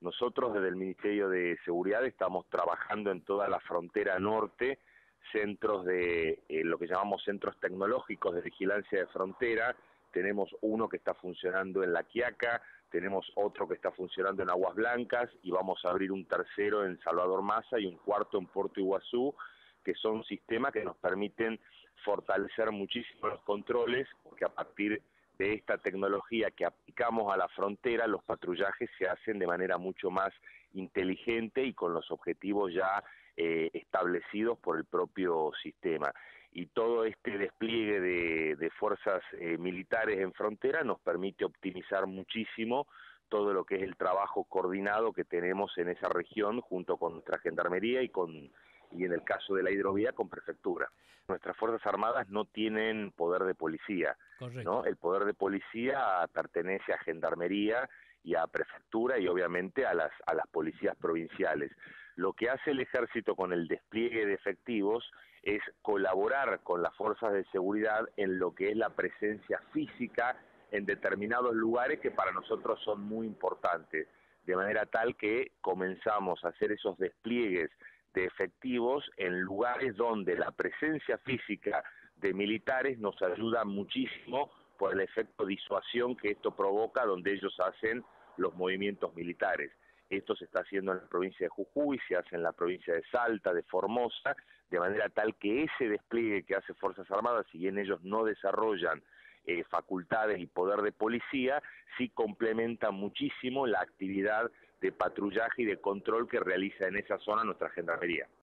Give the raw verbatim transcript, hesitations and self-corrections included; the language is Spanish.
Nosotros desde el Ministerio de Seguridad estamos trabajando en toda la frontera norte, centros de eh, lo que llamamos centros tecnológicos de vigilancia de frontera. Tenemos uno que está funcionando en La Quiaca, tenemos otro que está funcionando en Aguas Blancas y vamos a abrir un tercero en Salvador Maza y un cuarto en Puerto Iguazú, que son sistemas que nos permiten fortalecer muchísimo los controles, porque a partir de esta tecnología que aplicamos a la frontera, los patrullajes se hacen de manera mucho más inteligente y con los objetivos ya eh, establecidos por el propio sistema. Y todo este despliegue de, de fuerzas eh, militares en frontera nos permite optimizar muchísimo todo lo que es el trabajo coordinado que tenemos en esa región junto con nuestra gendarmería y con y en el caso de la hidrovía con prefectura. Nuestras Fuerzas Armadas no tienen poder de policía, ¿no? El poder de policía pertenece a gendarmería y a prefectura y obviamente a las a las policías provinciales. Lo que hace el ejército con el despliegue de efectivos es colaborar con las fuerzas de seguridad en lo que es la presencia física en determinados lugares que para nosotros son muy importantes, de manera tal que comenzamos a hacer esos despliegues de efectivos en lugares donde la presencia física de militares nos ayuda muchísimo por el efecto disuasión que esto provoca donde ellos hacen los movimientos militares. Esto se está haciendo en la provincia de Jujuy, se hace en la provincia de Salta, de Formosa, de manera tal que ese despliegue que hace Fuerzas Armadas, si bien ellos no desarrollan eh, facultades y poder de policía, sí complementa muchísimo la actividad de patrullaje y de control que realiza en esa zona nuestra gendarmería.